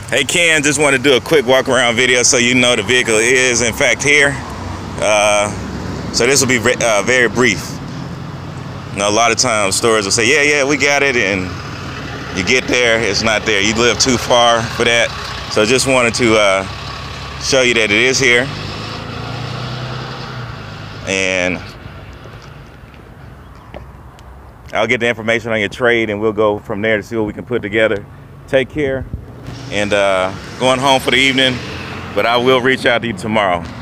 Hey Ken, just want to do a quick walk around video so you know the vehicle is in fact here. So this will be very brief. You know, a lot of times stores will say, yeah, we got it, and you get there, it's not there. You live too far for that. So just wanted to show you that it is here. And I'll get the information on your trade and we'll go from there to see what we can put together. Take care, and going home for the evening, but I will reach out to you tomorrow.